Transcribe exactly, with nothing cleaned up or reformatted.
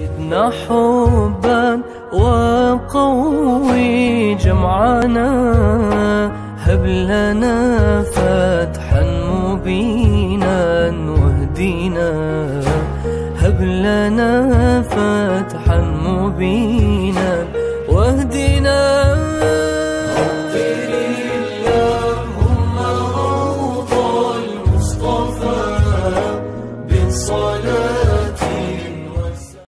زدنا حبا وقوي جمعنا، هب لنا فتحا مبينا واهدنا، هب لنا فتحا مبينا